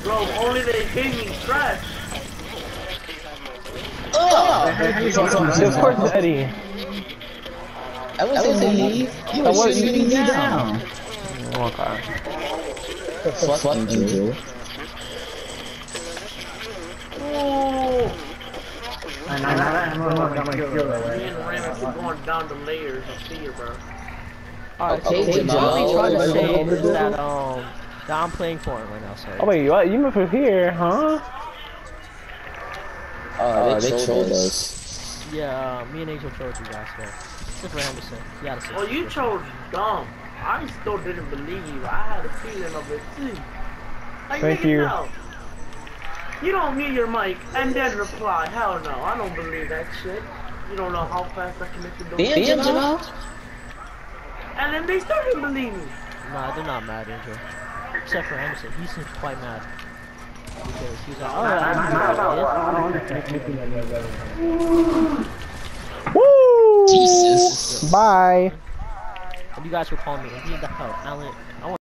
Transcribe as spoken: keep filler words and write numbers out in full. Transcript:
Bro, only they gave me trash. Oh! Of course, Eddie. I wasn't leave. You I were was shooting me down. Okay. Fuck, fuck Angel. Oh! I know, I know, I got my kill away. Me and Ramus are going down the layers of fear, bro. Alright, Okay, so what Jamal. we trying to Over, say over, is over. that um that I'm playing Fortnite right now, sorry. Oh wait, what? You moved from here, huh? Uh, they trolled us. Yeah, uh, me and Angel chose you guys, so just for him to say. You gotta say. Well, you chose dumb. I still didn't believe you. I had a feeling of it too. Like, Thank nigga, you. No. You don't mute your mic and then reply. Hell no, I don't believe that shit. You don't know how fast I can make you do it. Damn, Jamal. And then they still didn't believe me. Nah, they're not mad, Angel. Except for Emerson, he seems quite mad. Because he's like, oh, I'm mad. Woo! Jesus. Bye. And you guys were calling me, and he the hell, Alan. I want